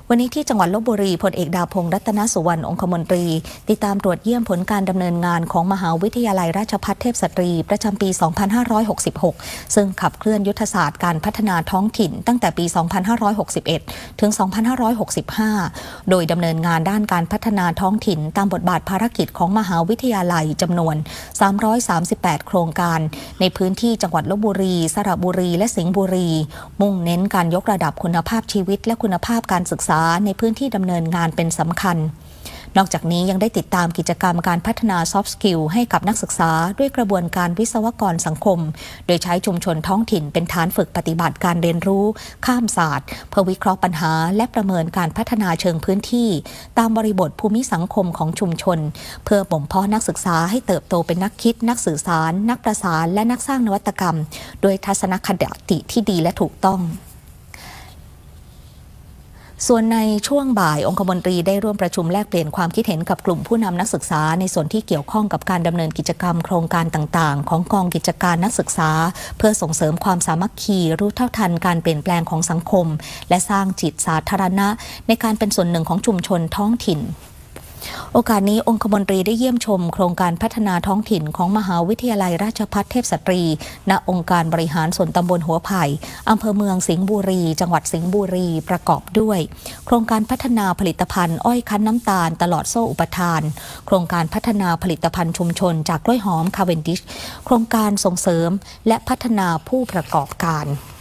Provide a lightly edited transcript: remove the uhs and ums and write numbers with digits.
วันนี้ที่จังหวัดลพบุรีพลเอกดาพงษ์รัตนสุวรรณองคมนตรีติดตามตรวจเยี่ยมผลการดำเนินงานของมหาวิทยาลัยราชภัฏเทพสตรีประจำปี 2566 ซึ่งขับเคลื่อนยุทธศาสตร์การพัฒนาท้องถิ่นตั้งแต่ปี 2561 ถึง 2565 โดยดำเนินงานด้านการพัฒนาท้องถิ่นตามบทบาทภารกิจของมหาวิทยาลัยจำนวน 338 โครงการในพื้นที่จังหวัดลพบุรีสระบุรีและสิงห์บุรีมุ่งเน้นการยกระดับคุณภาพชีวิตและคุณภาพการศึกษาในพื้นที่ดำเนินงานเป็นสำคัญนอกจากนี้ยังได้ติดตามกิจกรรมการพัฒนา Soft Skill ให้กับนักศึกษาด้วยกระบวนการวิศวกรสังคมโดยใช้ชุมชนท้องถิ่นเป็นฐานฝึกปฏิบัติการเรียนรู้ข้ามศาสตร์เพื่อวิเคราะห์ปัญหาและประเมินการพัฒนาเชิงพื้นที่ตามบริบทภูมิสังคมของชุมชนเพื่อบ่มเพาะนักศึกษาให้เติบโตเป็นนักคิดนักสื่อสารนักประสานและนักสร้างนวัตกรรมโดยทัศนคติที่ดีและถูกต้องส่วนในช่วงบ่ายองคมนตรีได้ร่วมประชุมแลกเปลี่ยนความคิดเห็นกับกลุ่มผู้นำนักศึกษาในส่วนที่เกี่ยวข้องกับการดำเนินกิจกรรมโครงการต่างๆของกองกิจการนักศึกษาเพื่อส่งเสริมความสามัคคีรู้เท่าทันการเปลี่ยนแปลงของสังคมและสร้างจิตสาธารณะในการเป็นส่วนหนึ่งของชุมชนท้องถิ่นโอกาสนี้องคมนตรีได้เยี่ยมชมโครงการพัฒนาท้องถิ่นของมหาวิทยาลัยราชภัฏเทพสตรีณองค์การบริหารส่วนตำบลหัวไผ่อำเภอเมืองสิงห์บุรีจังหวัดสิงห์บุรีประกอบด้วยโครงการพัฒนาผลิตภัณฑ์อ้อยคั้นน้ำตาลตลอดโซ่อุปทานโครงการพัฒนาผลิตภัณฑ์ชุมชนจากกล้วยหอมคาเวนดิชโครงการส่งเสริมและพัฒนาผู้ประกอบการ